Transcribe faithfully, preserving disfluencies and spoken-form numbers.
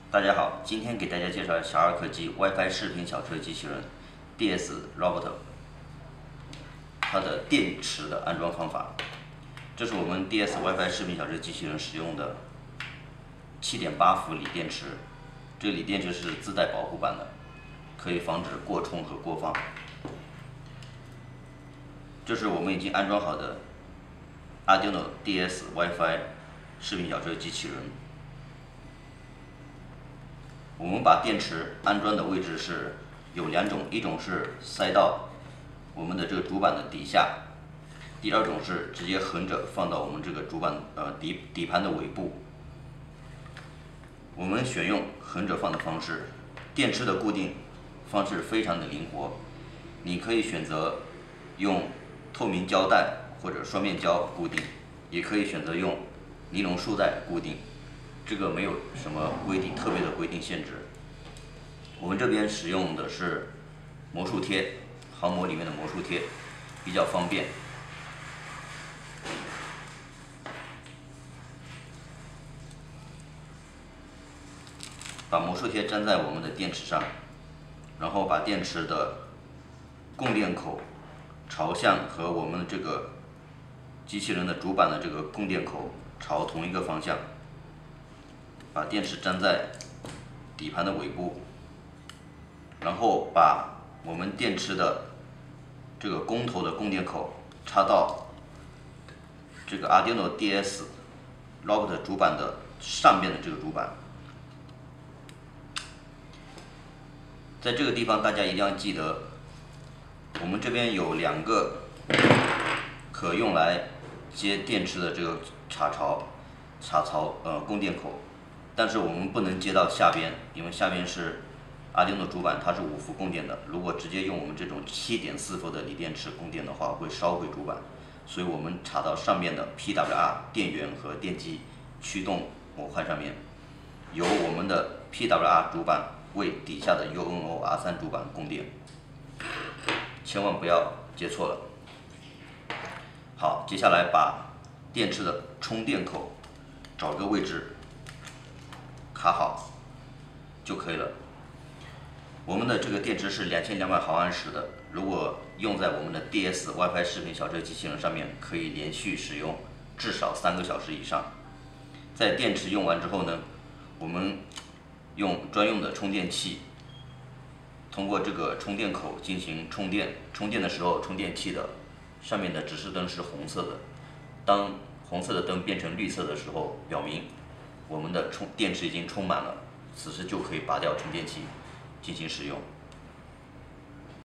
大家好，今天给大家介绍小儿科技 WiFi 视频小车机器人 D S Robot， 它的电池的安装方法。这是我们 D S WiFi 视频小车机器人使用的 七点八 伏锂电池，这个锂电池是自带保护板的，可以防止过充和过放。这是我们已经安装好的 Arduino D S WiFi 视频小车机器人。我们把电池安装的位置是有两种，一种是塞到我们的这个主板的底下，第二种是直接横着放到我们这个主板呃底底盘的尾部。我们选用横着放的方式，电池的固定方式非常的灵活，你可以选择用透明胶带或者双面胶固定，也可以选择用尼龙束带固定。这个没有什么规定，特别的规定限制。我们这边使用的是魔术贴，航模里面的魔术贴，比较方便。把魔术贴粘在我们的电池上，然后把电池的供电口朝向和我们这个机器人的主板的这个供电口朝同一个方向。把电池粘在底盘的尾部，然后把我们电池的这个供头的供电口插到这个 Arduino D S Robot 主板的上面的这个主板。在这个地方大家一定要记得，我们这边有两个可用来接电池的这个插槽，插槽呃供电口。但是我们不能接到下边，因为下边是Arduino主板，它是五伏供电的。如果直接用我们这种 七点四 伏的锂电池供电的话，会烧毁主板。所以我们插到上面的 P W R 电源和电机驱动模块上面，由我们的 P W R 主板为底下的 U N O R 三 主板供电，千万不要接错了。好，接下来把电池的充电口找个位置卡好就可以了。我们的这个电池是两千两百毫安时的，如果用在我们的 D S WiFi 视频小车机器人上面，可以连续使用至少三个小时以上。在电池用完之后呢，我们用专用的充电器，通过这个充电口进行充电。充电的时候，充电器的上面的指示灯是红色的，当红色的灯变成绿色的时候，表明我们的充电池已经充满了，此时就可以拔掉充电器进行使用。